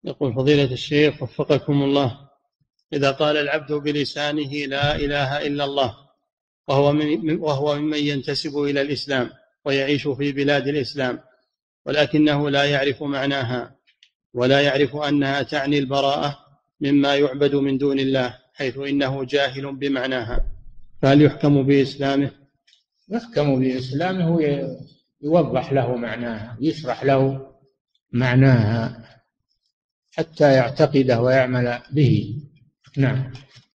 يقول فضيلة الشيخ وفقكم الله: إذا قال العبد بلسانه لا إله إلا الله وهو ممن ينتسب إلى الإسلام ويعيش في بلاد الإسلام، ولكنه لا يعرف معناها ولا يعرف أنها تعني البراءة مما يعبد من دون الله، حيث إنه جاهل بمعناها، فهل يحكم بإسلامه؟ يحكم بإسلامه، يوضح له معناها، يشرح له معناها حتى يعتقده ويعمل به. نعم.